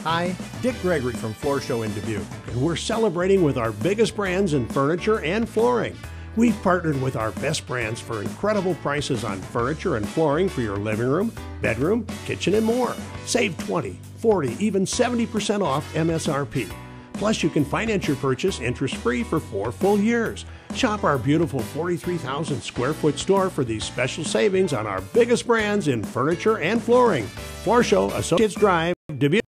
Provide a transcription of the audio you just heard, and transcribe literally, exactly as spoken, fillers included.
Hi, Dick Gregory from FloorShow in Dubuque, and we're celebrating with our biggest brands in furniture and flooring. We've partnered with our best brands for incredible prices on furniture and flooring for your living room, bedroom, kitchen, and more. Save twenty, forty, even seventy percent off M S R P. Plus, you can finance your purchase interest-free for four full years. Shop our beautiful forty-three thousand square foot store for these special savings on our biggest brands in furniture and flooring. FloorShow, Associates Drive,